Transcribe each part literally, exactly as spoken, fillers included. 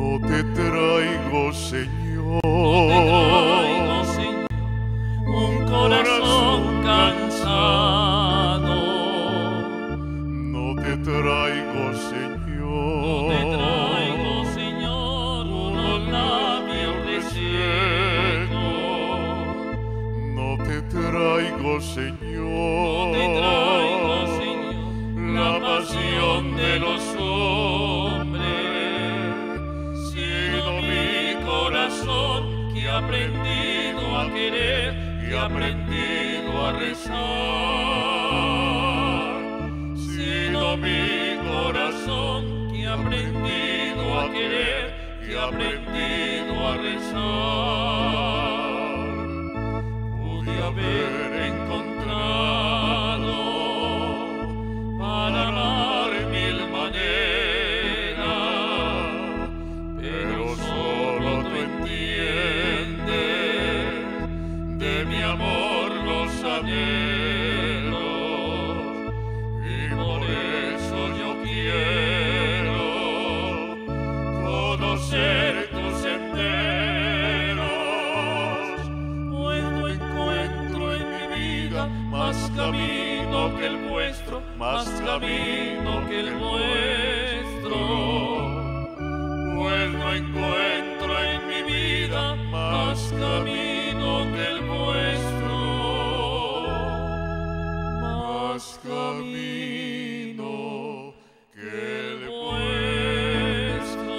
No te traigo, Señor, no te traigo, Señor, un corazón cansado. No te traigo, Señor, No te traigo, Señor, unos labios resecos. no te traigo, Señor, No te traigo, Señor, la pasión de los hombres, sino mi corazón que ha aprendido a querer y ha aprendido a rezar. Sino mi corazón que ha aprendido a querer y ha aprendido a rezar. Pude haber encontrado para amar mil maneras, pero solo tú entiendes de mi amor los anhelos, y por eso yo quiero conocer tus senderos, pues no encuentro en mi vida más camino que el vuestro, más camino que el vuestro, pues no encuentro en mi vida más camino que el vuestro, más camino que el vuestro.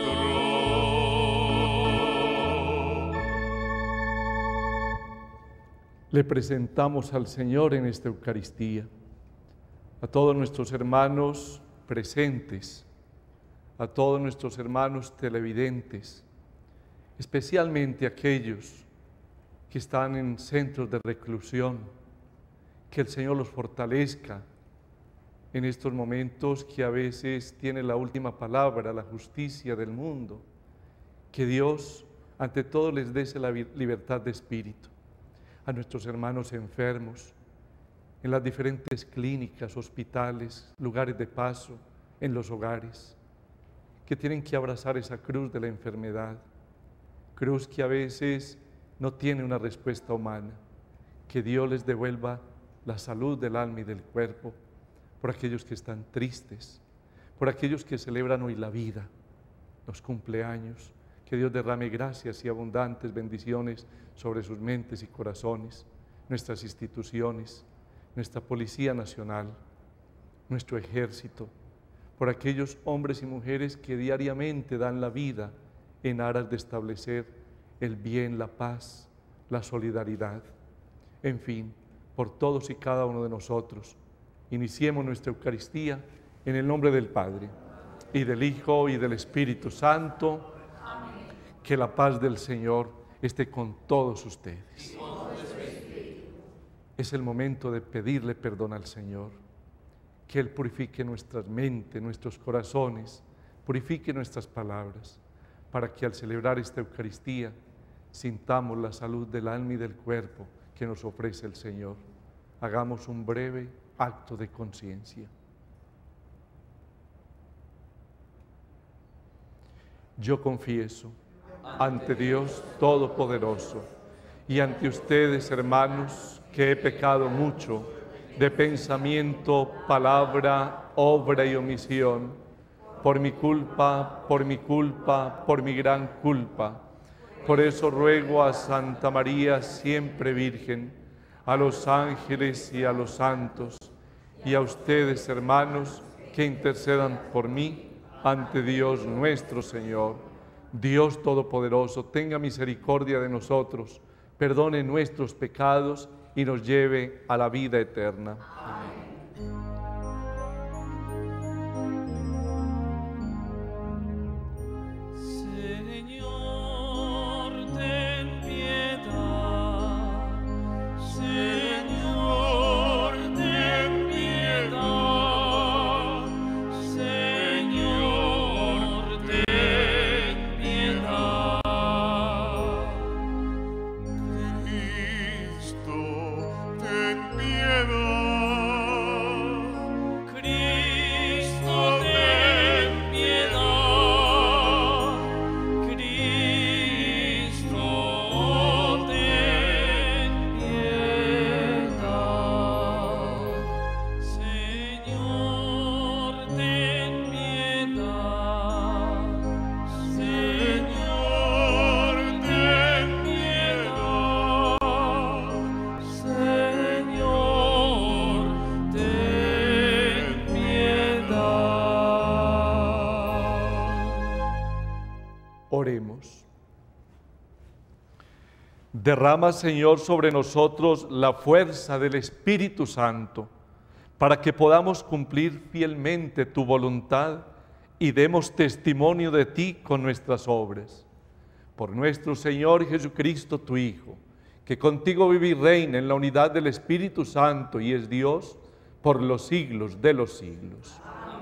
Le presentamos al Señor en esta Eucaristía a todos nuestros hermanos presentes, a todos nuestros hermanos televidentes, especialmente aquellos que están en centros de reclusión, que el Señor los fortalezca en estos momentos que a veces tiene la última palabra, la justicia del mundo, que Dios ante todo les dé la libertad de espíritu. A nuestros hermanos enfermos, en las diferentes clínicas, hospitales, lugares de paso, en los hogares, que tienen que abrazar esa cruz de la enfermedad, cruz que a veces no tiene una respuesta humana, que Dios les devuelva la salud del alma y del cuerpo, por aquellos que están tristes, por aquellos que celebran hoy la vida, los cumpleaños, que Dios derrame gracias y abundantes bendiciones sobre sus mentes y corazones, nuestras instituciones, nuestra Policía Nacional, nuestro Ejército, por aquellos hombres y mujeres que diariamente dan la vida en aras de establecer el bien, la paz, la solidaridad. En fin, por todos y cada uno de nosotros, iniciemos nuestra Eucaristía en el nombre del Padre, y del Hijo, y del Espíritu Santo. Amén. Que la paz del Señor esté con todos ustedes. Es el momento de pedirle perdón al Señor, que Él purifique nuestras mentes, nuestros corazones, purifique nuestras palabras, para que al celebrar esta Eucaristía sintamos la salud del alma y del cuerpo que nos ofrece el Señor. Hagamos un breve acto de conciencia. Yo confieso ante Dios Todopoderoso y ante ustedes, hermanos, que he pecado mucho de pensamiento, palabra, obra y omisión, por mi culpa, por mi culpa, por mi gran culpa. Por eso ruego a Santa María, siempre Virgen, a los ángeles y a los santos, y a ustedes, hermanos, que intercedan por mí ante Dios nuestro Señor. Dios Todopoderoso, tenga misericordia de nosotros, perdone nuestros pecados y nos lleve a la vida eterna. Amén. Piedad. Oremos. Derrama, Señor, sobre nosotros la fuerza del Espíritu Santo, para que podamos cumplir fielmente tu voluntad y demos testimonio de ti con nuestras obras. Por nuestro Señor Jesucristo, tu Hijo, que contigo vive y reina en la unidad del Espíritu Santo y es Dios por los siglos de los siglos.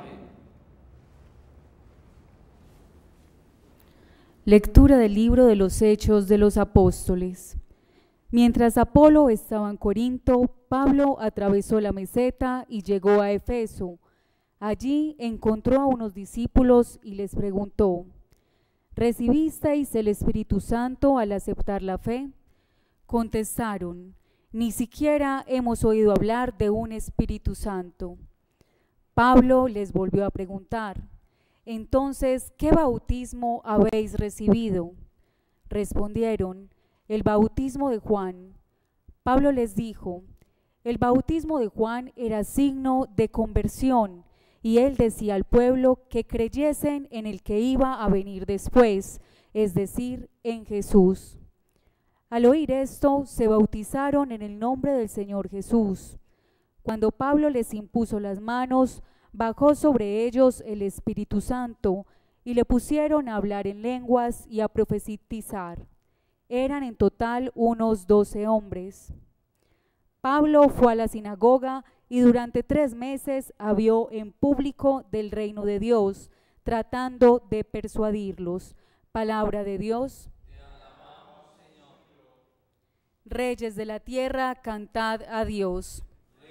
Lectura del libro de los Hechos de los Apóstoles. Mientras Apolo estaba en Corinto, Pablo atravesó la meseta y llegó a Efeso. Allí encontró a unos discípulos y les preguntó: ¿recibisteis el Espíritu Santo al aceptar la fe? Contestaron: ni siquiera hemos oído hablar de un Espíritu Santo. Pablo les volvió a preguntar: entonces, ¿qué bautismo habéis recibido? Respondieron: el bautismo de Juan. Pablo les dijo: el bautismo de Juan era signo de conversión, y él decía al pueblo que creyesen en el que iba a venir después, es decir, en Jesús. Al oír esto, se bautizaron en el nombre del Señor Jesús. Cuando Pablo les impuso las manos, bajó sobre ellos el Espíritu Santo y le pusieron a hablar en lenguas y a profetizar. Eran en total unos doce hombres. Pablo fue a la sinagoga y durante tres meses habló en público del reino de Dios, tratando de persuadirlos. Palabra de Dios. Te alabamos, Señor. Reyes de la tierra, cantad a Dios.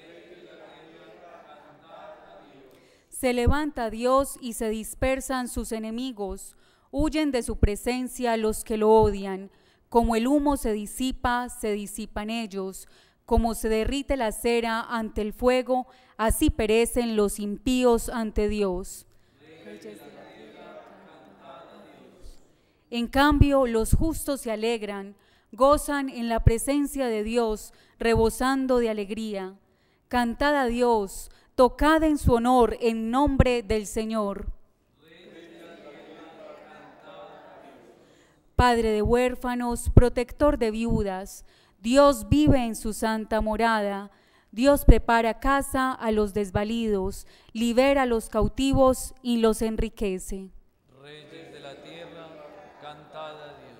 Se levanta Dios y se dispersan sus enemigos, huyen de su presencia los que lo odian. Como el humo se disipa, se disipan ellos. Como se derrite la cera ante el fuego, así perecen los impíos ante Dios. En cambio, los justos se alegran, gozan en la presencia de Dios, rebosando de alegría. Cantad a Dios, tocad en su honor en nombre del Señor. Padre de huérfanos, protector de viudas, Dios vive en su santa morada. Dios prepara casa a los desvalidos, libera a los cautivos y los enriquece. Reyes de la tierra, cantad a Dios.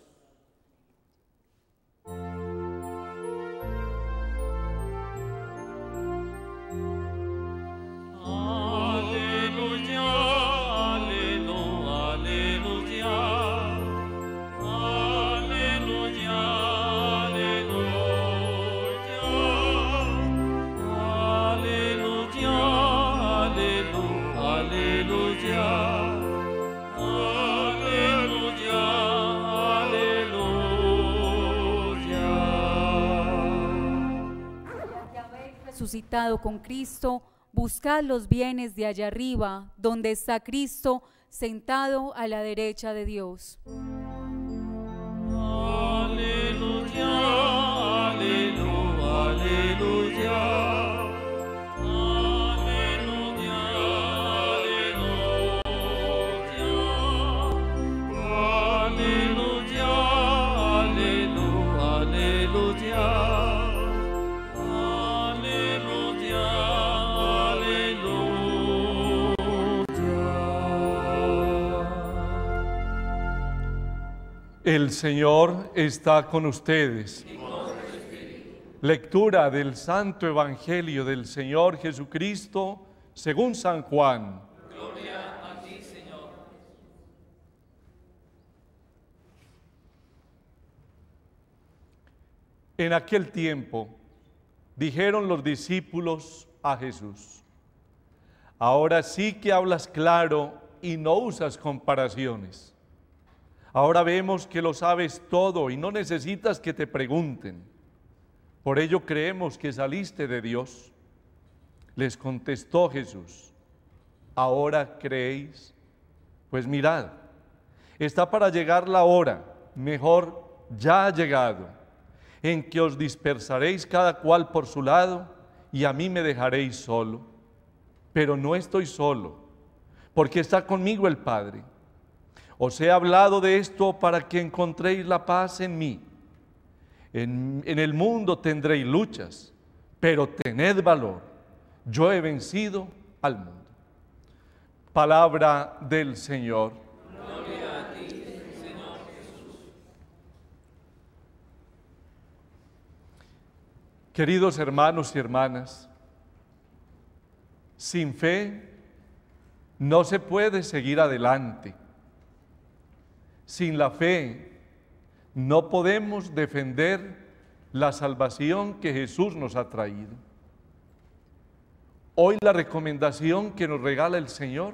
Resucitado con Cristo, buscad los bienes de allá arriba, donde está Cristo sentado a la derecha de Dios. Aleluya, aleluya, aleluya. El Señor está con ustedes. Lectura del Santo Evangelio del Señor Jesucristo según San Juan. Gloria a ti, Señor. En aquel tiempo dijeron los discípulos a Jesús: ahora sí que hablas claro y no usas comparaciones. Ahora vemos que lo sabes todo y no necesitas que te pregunten. Por ello creemos que saliste de Dios. Les contestó Jesús: ¿ahora creéis? Pues mirad, está para llegar la hora, mejor ya ha llegado, en que os dispersaréis cada cual por su lado y a mí me dejaréis solo. Pero no estoy solo, porque está conmigo el Padre. Os he hablado de esto para que encontréis la paz en mí. En, en el mundo tendréis luchas, pero tened valor. Yo he vencido al mundo. Palabra del Señor. Gloria a ti, Señor Jesús. Queridos hermanos y hermanas, sin fe no se puede seguir adelante. Sin la fe no podemos defender la salvación que Jesús nos ha traído. Hoy la recomendación que nos regala el Señor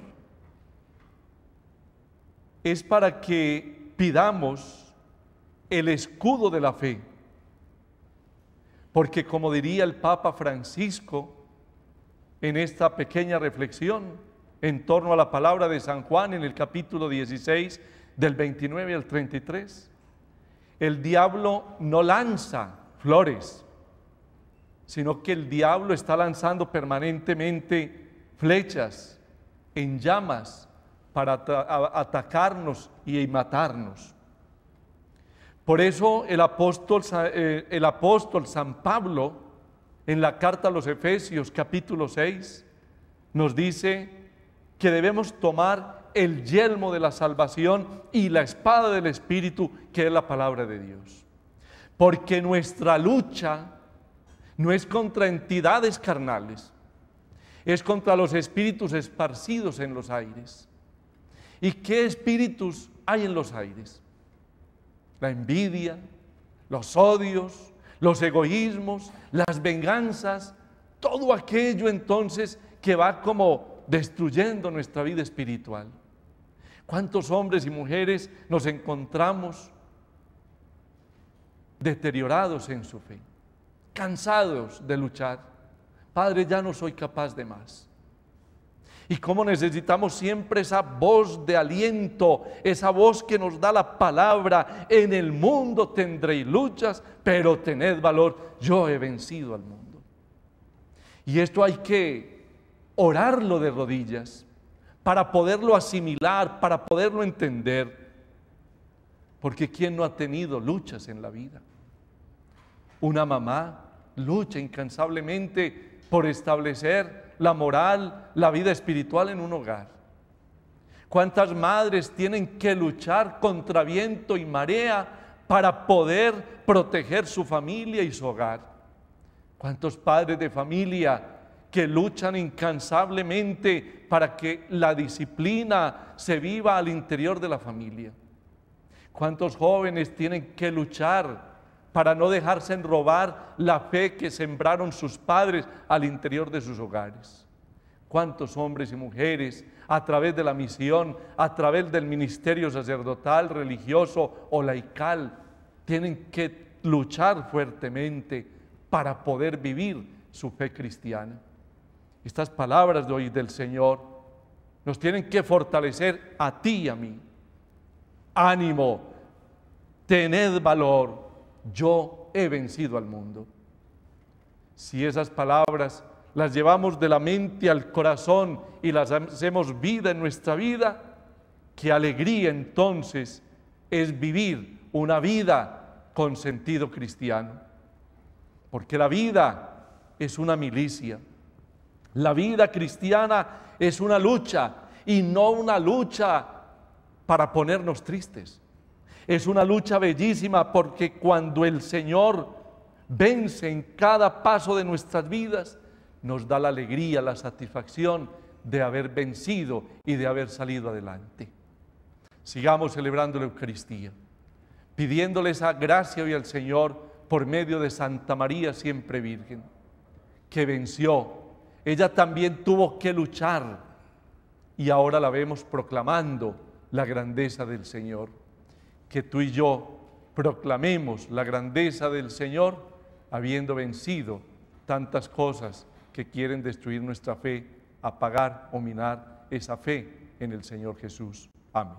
es para que pidamos el escudo de la fe. Porque como diría el Papa Francisco en esta pequeña reflexión en torno a la palabra de San Juan en el capítulo dieciséis, del veintinueve al treinta y tres, el diablo no lanza flores, sino que el diablo está lanzando permanentemente flechas en llamas para atacarnos y matarnos. Por eso el apóstol, el apóstol San Pablo, en la carta a los Efesios capítulo seis, nos dice que debemos tomar el yelmo de la salvación y la espada del Espíritu, que es la palabra de Dios. Porque nuestra lucha no es contra entidades carnales, es contra los espíritus esparcidos en los aires. ¿Y qué espíritus hay en los aires? La envidia, los odios, los egoísmos, las venganzas, todo aquello entonces que va como destruyendo nuestra vida espiritual. ¿Cuántos hombres y mujeres nos encontramos deteriorados en su fe, cansados de luchar? Padre, ya no soy capaz de más. Y cómo necesitamos siempre esa voz de aliento, esa voz que nos da la palabra: en el mundo tendréis luchas, pero tened valor, yo he vencido al mundo. Y esto hay que orarlo de rodillas para poderlo asimilar, para poderlo entender. Porque ¿quién no ha tenido luchas en la vida? Una mamá lucha incansablemente por establecer la moral, la vida espiritual en un hogar. ¿Cuántas madres tienen que luchar contra viento y marea para poder proteger su familia y su hogar? ¿Cuántos padres de familia que luchan incansablemente para que la disciplina se viva al interior de la familia? ¿Cuántos jóvenes tienen que luchar para no dejarse robar la fe que sembraron sus padres al interior de sus hogares? ¿Cuántos hombres y mujeres a través de la misión, a través del ministerio sacerdotal, religioso o laical, tienen que luchar fuertemente para poder vivir su fe cristiana? Estas palabras de hoy del Señor nos tienen que fortalecer a ti y a mí. Ánimo, tened valor, yo he vencido al mundo. Si esas palabras las llevamos de la mente al corazón y las hacemos vida en nuestra vida, qué alegría entonces es vivir una vida con sentido cristiano. Porque la vida es una milicia. La vida cristiana es una lucha, y no una lucha para ponernos tristes. Es una lucha bellísima, porque cuando el Señor vence en cada paso de nuestras vidas, nos da la alegría, la satisfacción de haber vencido y de haber salido adelante. Sigamos celebrando la Eucaristía, pidiéndole esa gracia hoy al Señor por medio de Santa María siempre Virgen, que venció. Ella también tuvo que luchar y ahora la vemos proclamando la grandeza del Señor. Que tú y yo proclamemos la grandeza del Señor habiendo vencido tantas cosas que quieren destruir nuestra fe, apagar o minar esa fe en el Señor Jesús. Amén.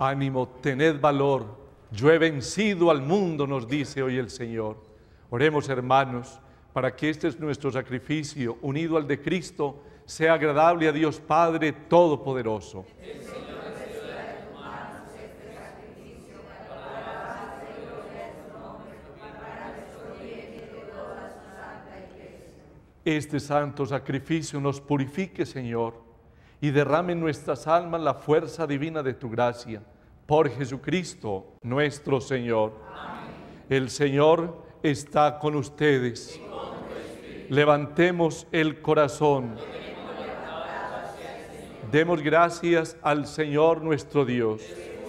Ánimo, tened valor, yo he vencido al mundo, nos dice hoy el Señor. Oremos, hermanos, para que este es nuestro sacrificio, unido al de Cristo, sea agradable a Dios Padre Todopoderoso. Este santo sacrificio nos purifique, Señor, y derrame en nuestras almas la fuerza divina de tu gracia. Por Jesucristo nuestro Señor. Amén. El Señor está con ustedes. Levantemos el corazón. Demos gracias al Señor nuestro Dios.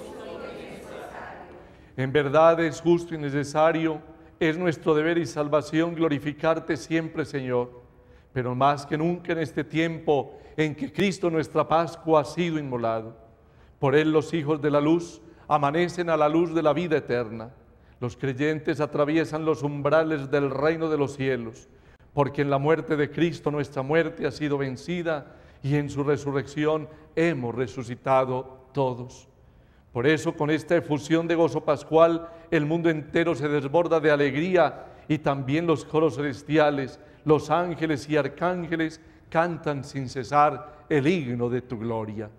En verdad es justo y necesario, es nuestro deber y salvación glorificarte siempre, Señor. Pero más que nunca en este tiempo en que Cristo nuestra Pascua ha sido inmolado. Por Él los hijos de la luz amanecen a la luz de la vida eterna. Los creyentes atraviesan los umbrales del reino de los cielos, porque en la muerte de Cristo nuestra muerte ha sido vencida y en su resurrección hemos resucitado todos. Por eso, con esta efusión de gozo pascual, el mundo entero se desborda de alegría y también los coros celestiales, los ángeles y arcángeles cantan sin cesar el himno de tu gloria.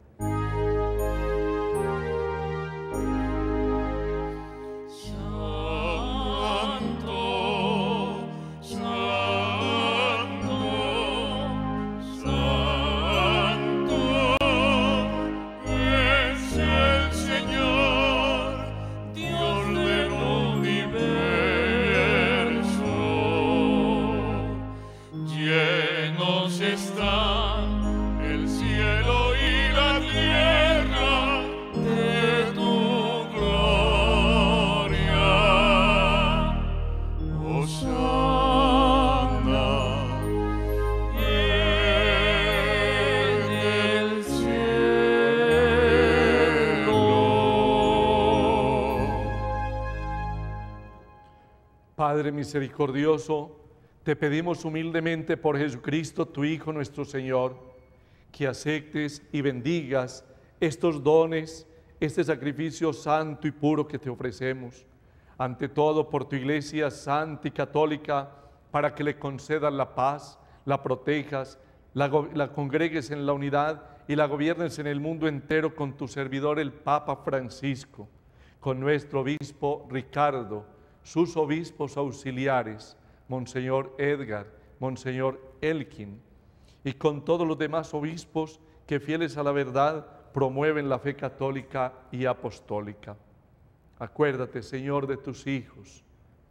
Padre misericordioso, te pedimos humildemente por Jesucristo, tu Hijo nuestro Señor, que aceptes y bendigas estos dones, este sacrificio santo y puro que te ofrecemos. Ante todo por tu Iglesia santa y católica, para que le concedas la paz, la protejas, la, la congregues en la unidad y la gobiernes en el mundo entero con tu servidor el Papa Francisco, con nuestro obispo Ricardo, sus obispos auxiliares, Monseñor Edgar, Monseñor Elkin, y con todos los demás obispos que, fieles a la verdad, promueven la fe católica y apostólica. Acuérdate, Señor, de tus hijos.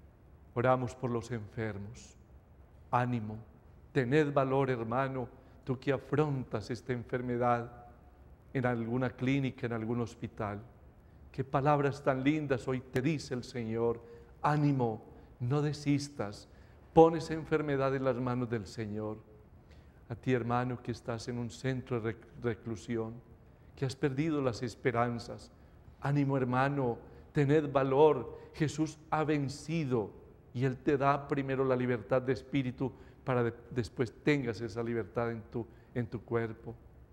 Oramos por los enfermos. Ánimo, tened valor, hermano, tú que afrontas esta enfermedad en alguna clínica, en algún hospital. Qué palabras tan lindas hoy te dice el Señor. Ánimo, no desistas, pon esa enfermedad en las manos del Señor. A ti, hermano, que estás en un centro de reclusión, que has perdido las esperanzas. Ánimo, hermano, tened valor. Jesús ha vencido y Él te da primero la libertad de espíritu para que después tengas esa libertad en tu, en tu cuerpo.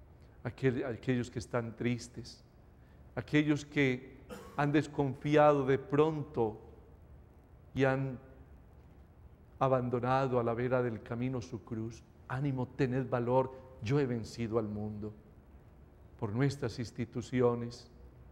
Aquel, aquellos que están tristes, aquellos que han desconfiado de pronto y han abandonado a la vera del camino su cruz. Ánimo, tened valor, yo he vencido al mundo. Por nuestras instituciones,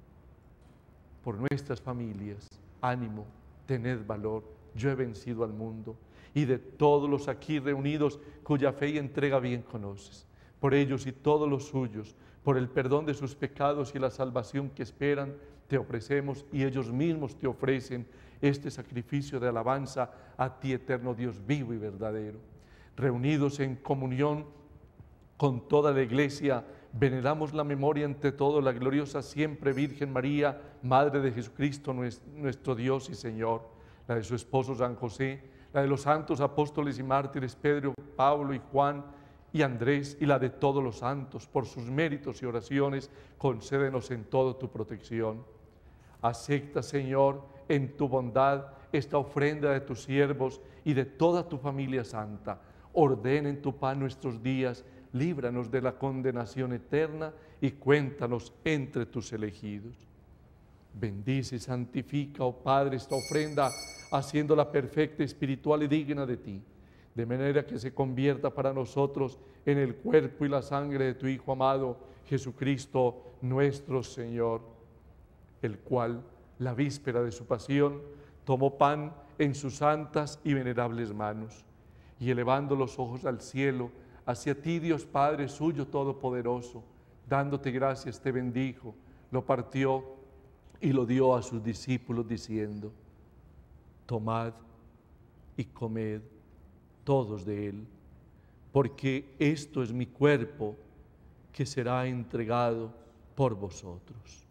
por nuestras familias, ánimo, tened valor, yo he vencido al mundo. Y de todos los aquí reunidos, cuya fe y entrega bien conoces, por ellos y todos los suyos, por el perdón de sus pecados y la salvación que esperan, te ofrecemos y ellos mismos te ofrecen este sacrificio de alabanza a ti, eterno Dios vivo y verdadero. Reunidos en comunión con toda la Iglesia, veneramos la memoria ante todo la gloriosa siempre Virgen María, Madre de Jesucristo, nuestro Dios y Señor, la de su esposo San José, la de los santos apóstoles y mártires Pedro, Pablo y Juan y Andrés, y la de todos los santos. Por sus méritos y oraciones, concédenos en todo tu protección. Acepta, Señor, en tu bondad esta ofrenda de tus siervos y de toda tu familia santa. Ordena en tu pan nuestros días, líbranos de la condenación eterna y cuéntanos entre tus elegidos. Bendice y santifica, oh Padre, esta ofrenda, haciéndola perfecta, espiritual y digna de ti, de manera que se convierta para nosotros en el cuerpo y la sangre de tu Hijo amado, Jesucristo nuestro Señor, el cual, la víspera de su pasión, tomó pan en sus santas y venerables manos, y elevando los ojos al cielo, hacia ti, Dios Padre suyo todopoderoso, dándote gracias, te bendijo, lo partió y lo dio a sus discípulos, diciendo: tomad y comed todos de él, porque esto es mi cuerpo que será entregado por vosotros.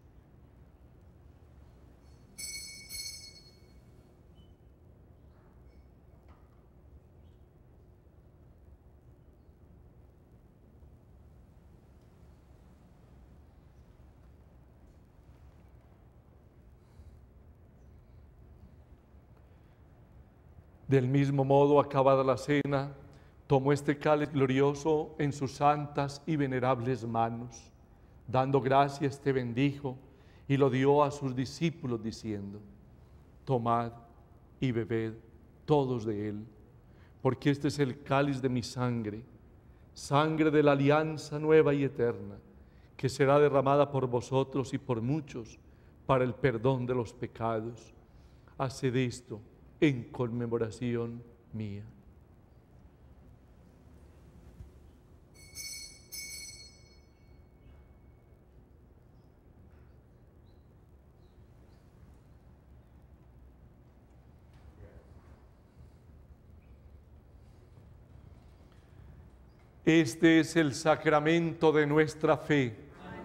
Del mismo modo, acabada la cena, tomó este cáliz glorioso en sus santas y venerables manos. Dando gracias, te bendijo y lo dio a sus discípulos, diciendo: tomad y bebed todos de él, porque este es el cáliz de mi sangre, sangre de la alianza nueva y eterna, que será derramada por vosotros y por muchos para el perdón de los pecados. Haced esto en conmemoración mía. Este es el sacramento de nuestra fe.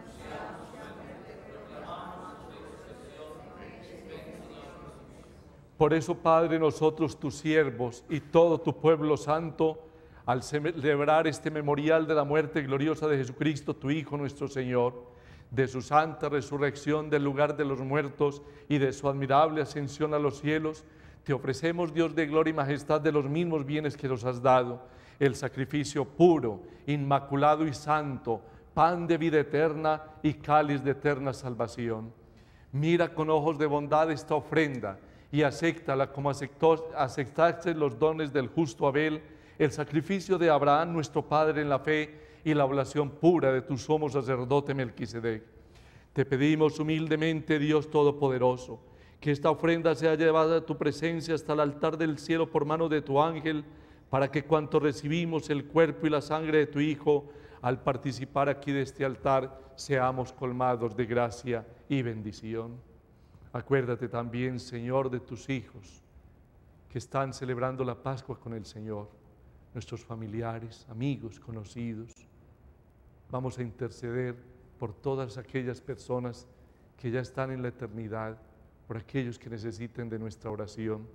Por eso, Padre, nosotros tus siervos y todo tu pueblo santo, al celebrar este memorial de la muerte gloriosa de Jesucristo, tu Hijo nuestro Señor, de su santa resurrección del lugar de los muertos y de su admirable ascensión a los cielos, te ofrecemos, Dios de gloria y majestad, de los mismos bienes que nos has dado, el sacrificio puro, inmaculado y santo, pan de vida eterna y cáliz de eterna salvación. Mira con ojos de bondad esta ofrenda y acéptala como aceptó, aceptaste los dones del justo Abel, el sacrificio de Abraham nuestro Padre en la fe y la oblación pura de tu sumo sacerdote Melquisedec. Te pedimos humildemente, Dios Todopoderoso, que esta ofrenda sea llevada a tu presencia hasta el altar del cielo por mano de tu ángel, para que cuanto recibimos el cuerpo y la sangre de tu Hijo, al participar aquí de este altar, seamos colmados de gracia y bendición. Acuérdate también, Señor, de tus hijos que están celebrando la Pascua con el Señor, nuestros familiares, amigos, conocidos. Vamos a interceder por todas aquellas personas que ya están en la eternidad, por aquellos que necesiten de nuestra oración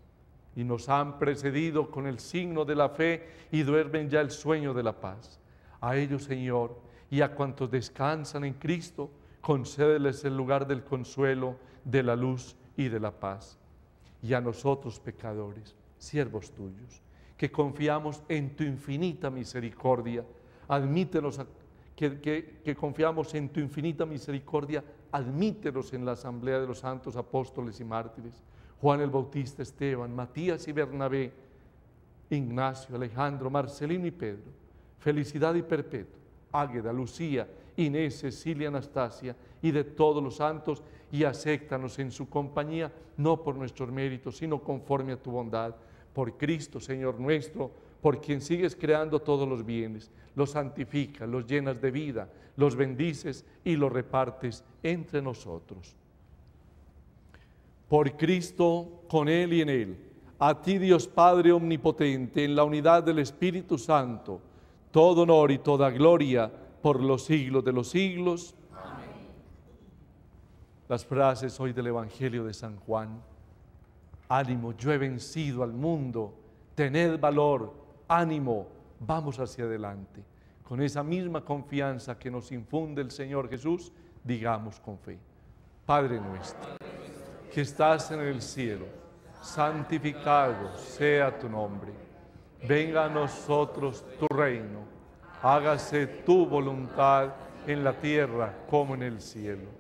y nos han precedido con el signo de la fe y duermen ya el sueño de la paz. A ellos, Señor, y a cuantos descansan en Cristo, concédeles el lugar del consuelo, de la luz y de la paz. Y a nosotros, pecadores, siervos tuyos, que confiamos en tu infinita misericordia, admítenos, a, que, que, que confiamos en tu infinita misericordia, admítenos en la asamblea de los santos apóstoles y mártires, Juan el Bautista, Esteban, Matías y Bernabé, Ignacio, Alejandro, Marcelino y Pedro, Felicidad y Perpetuo, Águeda, Lucía, Inés, Cecilia, Anastasia y de todos los santos, y acéptanos en su compañía, no por nuestros méritos, sino conforme a tu bondad, por Cristo, Señor nuestro, por quien sigues creando todos los bienes, los santificas, los llenas de vida, los bendices y los repartes entre nosotros. Por Cristo, con Él y en Él, a ti, Dios Padre omnipotente, en la unidad del Espíritu Santo, todo honor y toda gloria por los siglos de los siglos. Amén. Las frases hoy del Evangelio de San Juan: ánimo, yo he vencido al mundo, tened valor, ánimo, vamos hacia adelante. Con esa misma confianza que nos infunde el Señor Jesús, digamos con fe: Padre nuestro, que estás en el cielo, santificado sea tu nombre. Venga a nosotros tu reino, hágase tu voluntad en la tierra como en el cielo.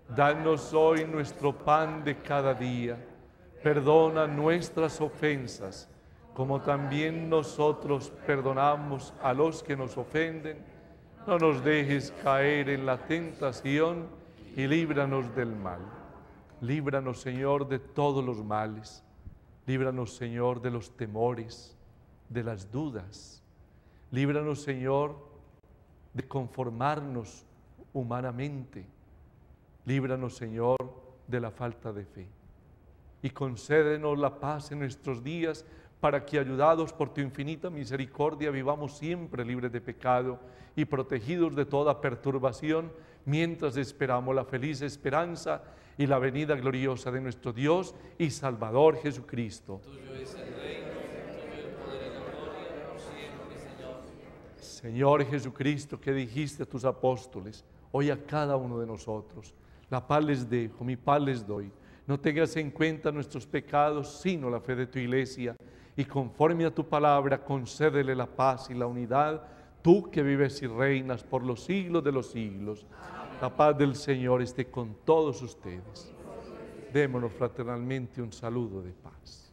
Danos hoy nuestro pan de cada día. Perdona nuestras ofensas, como también nosotros perdonamos a los que nos ofenden. No nos dejes caer en la tentación y líbranos del mal. Líbranos, Señor, de todos los males. Líbranos, Señor, de los temores, de las dudas. Líbranos, Señor, de conformarnos humanamente. Líbranos, Señor, de la falta de fe. Y concédenos la paz en nuestros días, para que, ayudados por tu infinita misericordia, vivamos siempre libres de pecado y protegidos de toda perturbación, mientras esperamos la feliz esperanza y la venida gloriosa de nuestro Dios y Salvador Jesucristo. Tuyo es el reino, tuyo el poder y la gloria, por siempre, Señor. Señor Jesucristo, que dijiste a tus apóstoles, hoy a cada uno de nosotros, la paz les dejo, mi paz les doy. No tengas en cuenta nuestros pecados, sino la fe de tu iglesia, y conforme a tu palabra, concédele la paz y la unidad, tú que vives y reinas por los siglos de los siglos. La paz del Señor esté con todos ustedes. Démonos fraternalmente un saludo de paz.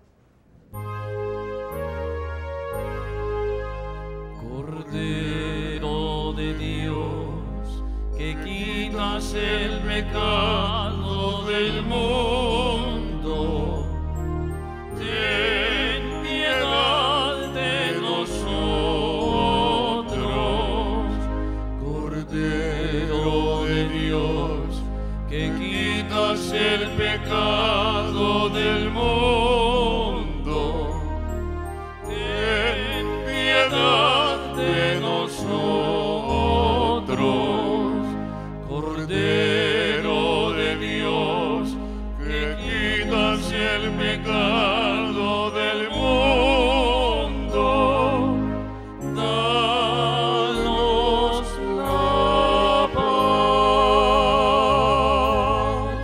Cordero de Dios, que quitas el pecado del mundo, ten piedad de nosotros. Cordero de Dios, que quitas el pecado del mundo, ten piedad de nosotros. Cordero de Dios, que quitas el pecado del mundo, danos la paz.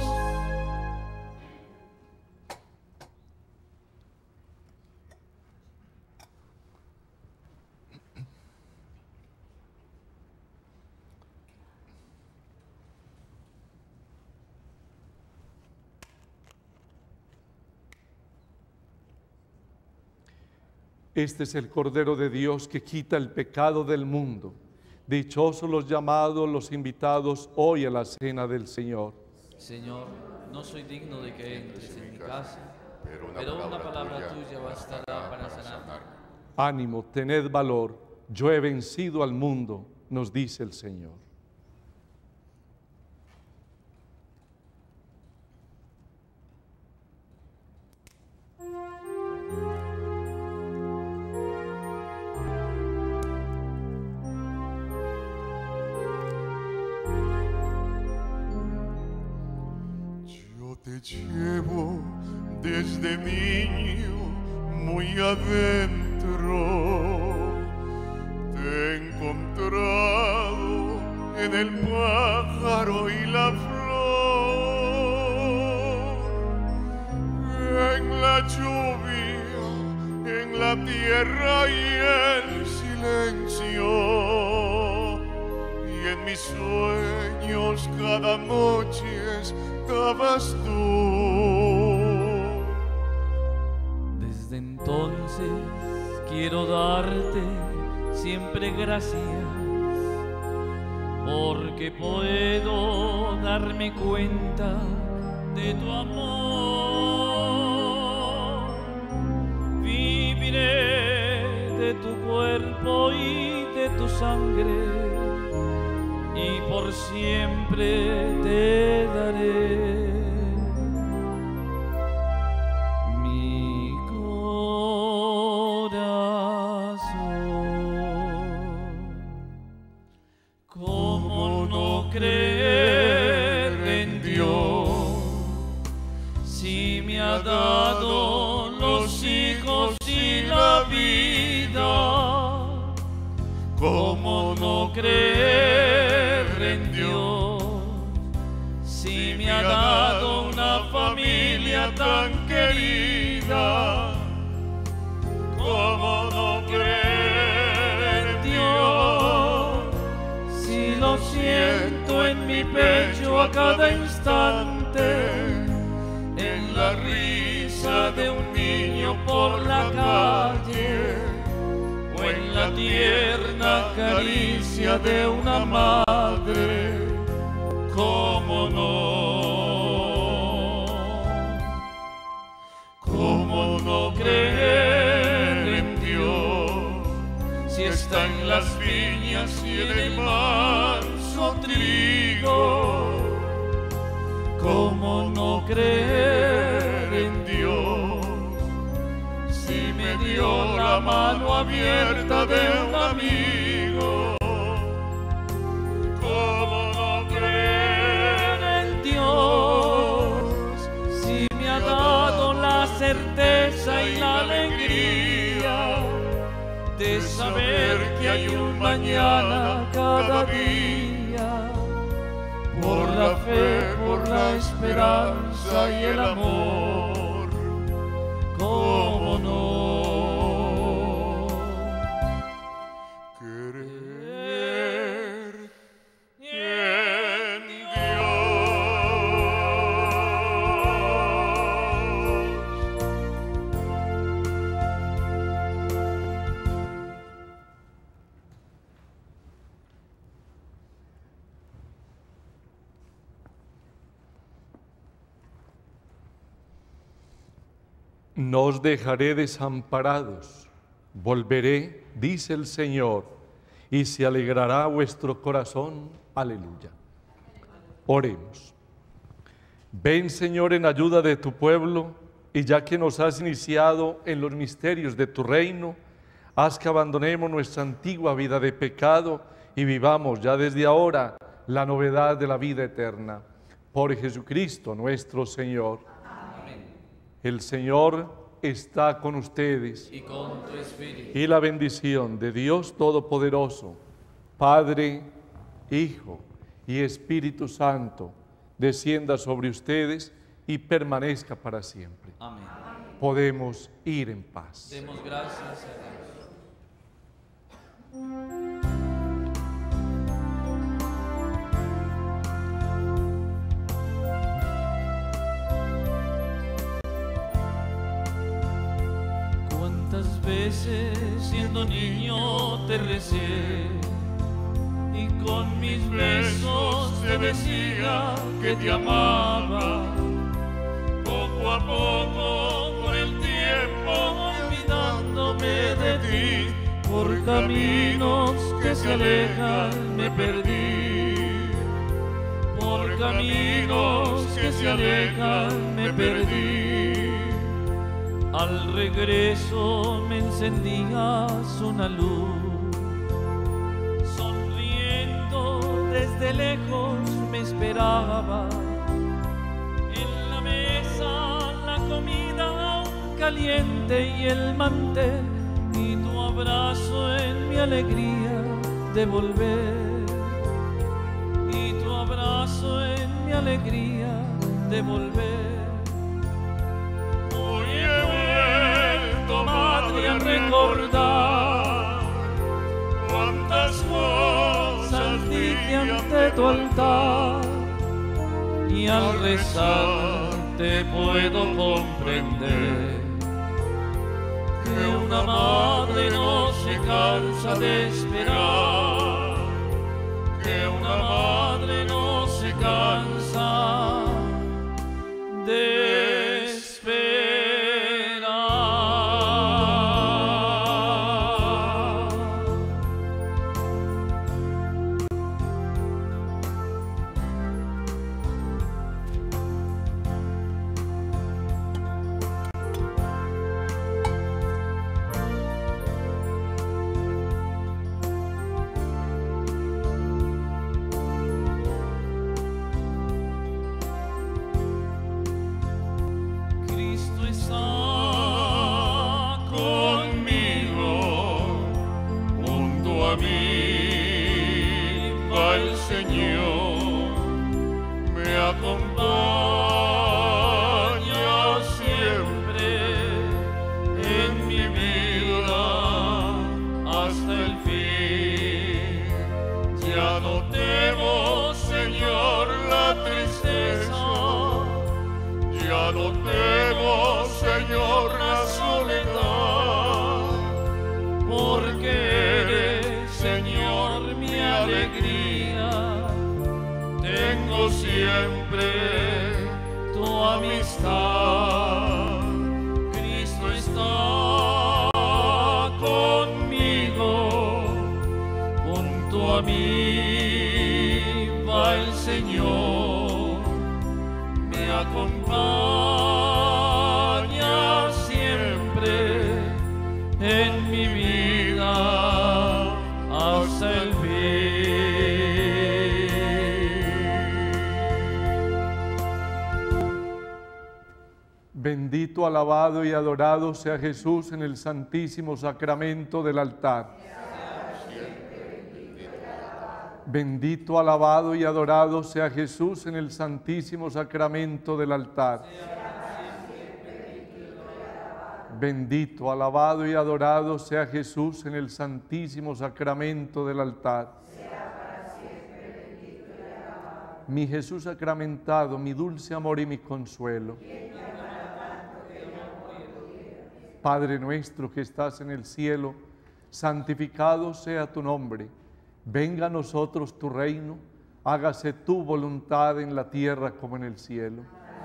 Este es el Cordero de Dios que quita el pecado del mundo. Dichosos los llamados, los invitados hoy a la cena del Señor. Señor, no soy digno de que entres en mi casa, pero una, pero una palabra, palabra tuya tuya bastará para sanarme. Ánimo, tened valor, yo he vencido al mundo, nos dice el Señor. Yo te llevo desde niño muy adentro. Te he encontrado en el pájaro y la flor, en la lluvia, en la tierra y el silencio, y en mis sueños cada noche estabas tú. Desde entonces quiero darte siempre gracias, porque puedo darme cuenta de tu amor. Viviré de tu cuerpo y de tu sangre, y por siempre te daré mi corazón. ¿Cómo no creer en Dios si me ha dado los hijos y la vida? ¿Cómo no creer en Dios si me ha dado una familia tan querida? ¿Cómo no creer en Dios si lo siento en mi pecho a cada instante en la risa de un niño por la calle o en la tierna caricia de una madre. ¿Cómo no? ¿Cómo no creer en Dios si está en las viñas y en el manso trigo? ¿Cómo no creer en Dios si me dio la mano abierta de un amigo? ¿Cómo no creer en Dios si me ha dado la certeza y la alegría de saber que hay un mañana cada día? Por la fe, por la esperanza y el amor, ¿cómo no? Querer en Dios. No os dejaré desamparados, volveré, dice el Señor, y se alegrará vuestro corazón. Aleluya. Oremos. Ven, Señor, en ayuda de tu pueblo, y ya que nos has iniciado en los misterios de tu reino, haz que abandonemos nuestra antigua vida de pecado y vivamos ya desde ahora la novedad de la vida eterna. Por Jesucristo nuestro Señor. El Señor está con ustedes Y con tu espíritu. y la bendición de Dios Todopoderoso, Padre, Hijo y Espíritu Santo, descienda sobre ustedes y permanezca para siempre. Amén. Podemos ir en paz. Demos gracias a Dios. Cuántas veces siendo niño te recé y con mis besos te decía que te amaba. Poco a poco con el tiempo olvidándome de ti, por caminos que se alejan me perdí. Por caminos que se alejan me perdí. Al regreso me encendías una luz, sonriendo desde lejos me esperaba. En la mesa la comida aún caliente y el mantel, y tu abrazo en mi alegría de volver. Y tu abrazo en mi alegría de volver. Hoy he vuelto, madre, a recordar cuántas cosas dije ante tu altar, y al rezar te puedo comprender que una madre no se cansa de esperar, que una madre no se cansa de esperar. Cristo está conmigo, junto a mí va el Señor, me acompaña siempre en mi vida hasta el fin. Ya no temo, Señor, la tristeza Señor, la soledad, porque eres, Señor, mi alegría. tengo siempre Tu amistad, Cristo está conmigo, junto a mí va el Señor, me acompaña siempre en mi vida hasta el fin. Bendito, alabado y adorado sea Jesús en el santísimo sacramento del altar. Bendito, alabado y adorado sea Jesús en el santísimo sacramento del altar. Bendito, alabado y adorado sea Jesús en el santísimo sacramento del altar. Mi Jesús sacramentado, mi dulce amor y mi consuelo. Padre nuestro que estás en el cielo, santificado sea tu nombre. Venga a nosotros tu reino, hágase tu voluntad en la tierra como en el cielo.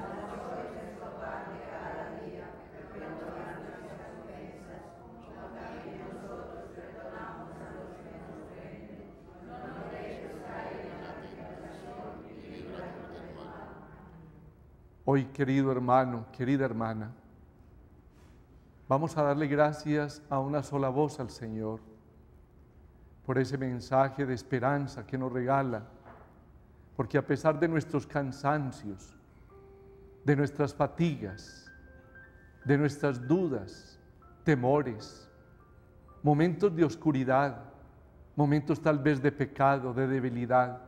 Hoy, querido hermano, querida hermana, vamos a darle gracias a una sola voz al Señor por ese mensaje de esperanza que nos regala, porque a pesar de nuestros cansancios, de nuestras fatigas, de nuestras dudas, temores, momentos de oscuridad, momentos tal vez de pecado, de debilidad,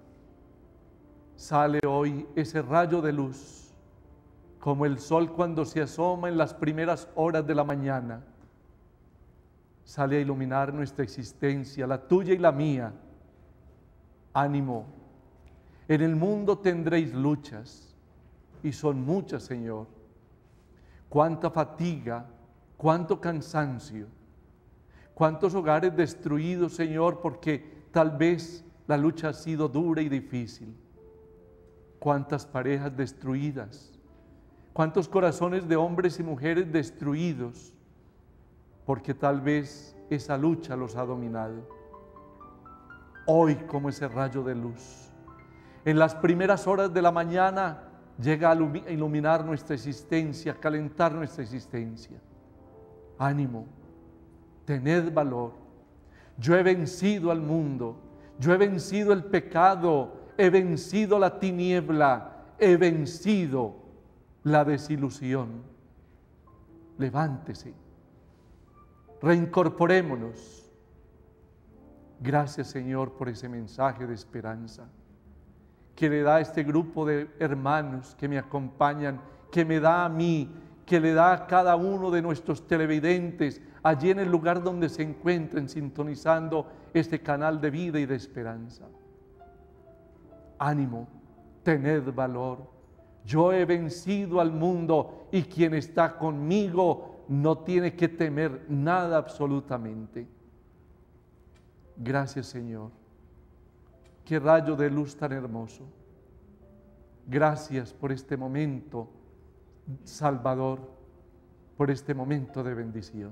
sale hoy ese rayo de luz, como el sol cuando se asoma en las primeras horas de la mañana, sale a iluminar nuestra existencia, la tuya y la mía. Ánimo, en el mundo tendréis luchas, y son muchas, Señor. Cuánta fatiga, cuánto cansancio, cuántos hogares destruidos, Señor, porque tal vez la lucha ha sido dura y difícil. Cuántas parejas destruidas, cuántos corazones de hombres y mujeres destruidos, porque tal vez esa lucha los ha dominado. Hoy, como ese rayo de luz, en las primeras horas de la mañana, llega a iluminar nuestra existencia, a calentar nuestra existencia. Ánimo, tened valor. Yo he vencido al mundo, yo he vencido el pecado, he vencido la tiniebla, he vencido la desilusión. Levántese, reincorporémonos. Gracias, Señor, por ese mensaje de esperanza que le da a este grupo de hermanos que me acompañan, que me da a mí, que le da a cada uno de nuestros televidentes allí en el lugar donde se encuentren sintonizando este canal de vida y de esperanza. Ánimo, tened valor. Yo he vencido al mundo y quien está conmigo no tiene que temer nada absolutamente. Gracias, Señor. Qué rayo de luz tan hermoso. Gracias por este momento salvador, por este momento de bendición.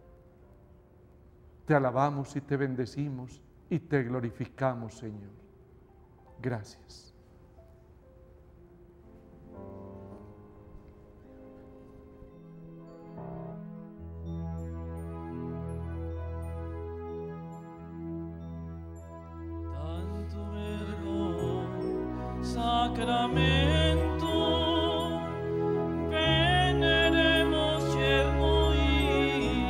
Te alabamos y te bendecimos y te glorificamos, Señor. Gracias. Sacramento, veneremos cermoi,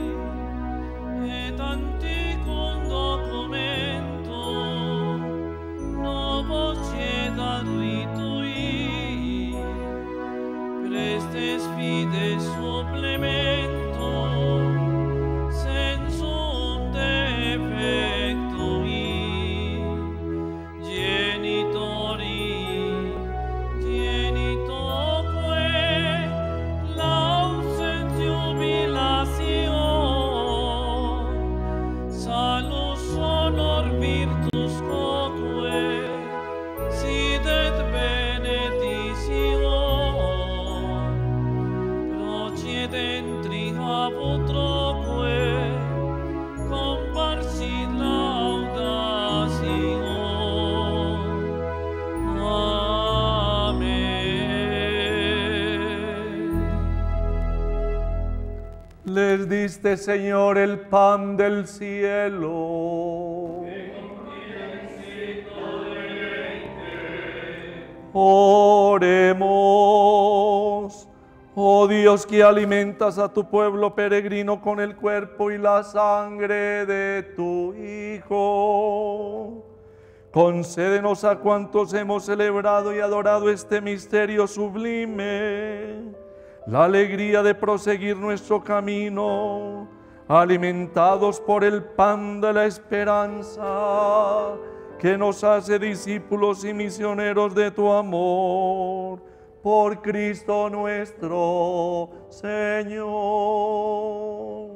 et anticum documento, novo cedat ritui, prestes fides supplemento, sensum defectui, genitori virtus quoque sidet benediction, procedentri habut troque comparsit laudación. Les diste, Señor, el pan del cielo. Oremos. Oh Dios, que alimentas a tu pueblo peregrino con el cuerpo y la sangre de tu Hijo. Concédenos a cuantos hemos celebrado y adorado este misterio sublime la alegría de proseguir nuestro camino, alimentados por el pan de la esperanza, que nos hace discípulos y misioneros de tu amor, por Cristo nuestro Señor.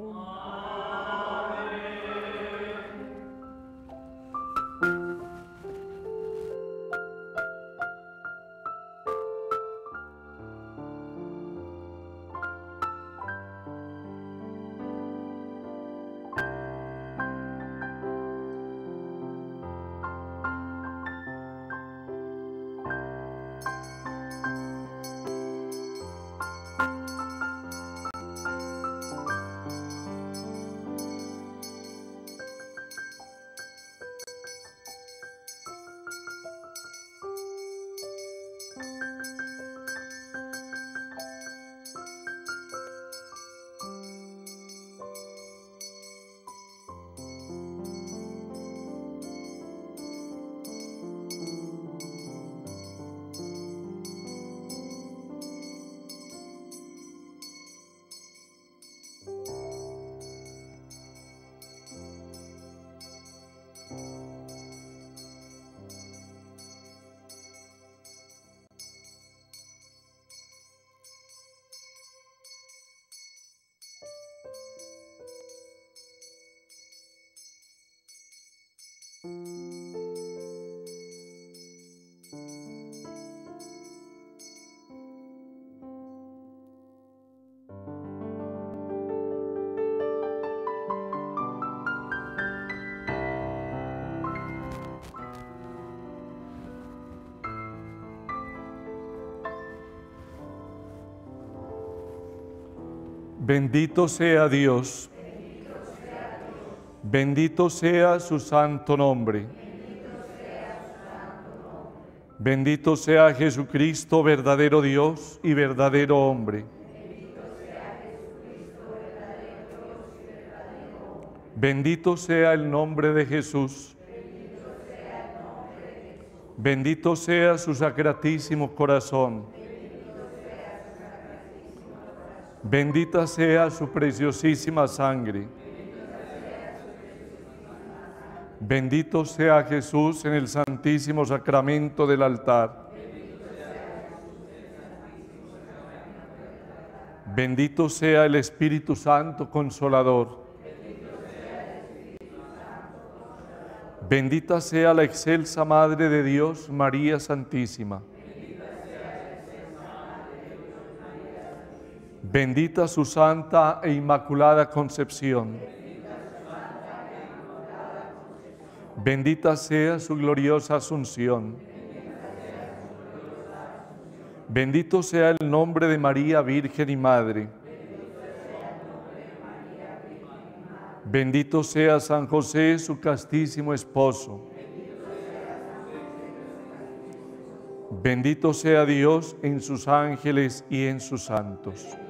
Bendito sea Dios. Bendito sea su santo nombre. Bendito sea Jesucristo, verdadero Dios y verdadero hombre. Bendito sea el nombre de Jesús. Bendito sea su sacratísimo corazón. Bendita sea su preciosísima sangre. Bendito sea Jesús en el santísimo sacramento del altar. Bendito sea el Espíritu Santo Consolador. Bendita sea la excelsa Madre de Dios, María Santísima. Bendita su santa e inmaculada concepción. Bendita sea su gloriosa asunción. Bendito sea el nombre de María, Virgen y Madre. Bendito sea San José, su castísimo esposo. Bendito sea Dios en sus ángeles y en sus santos.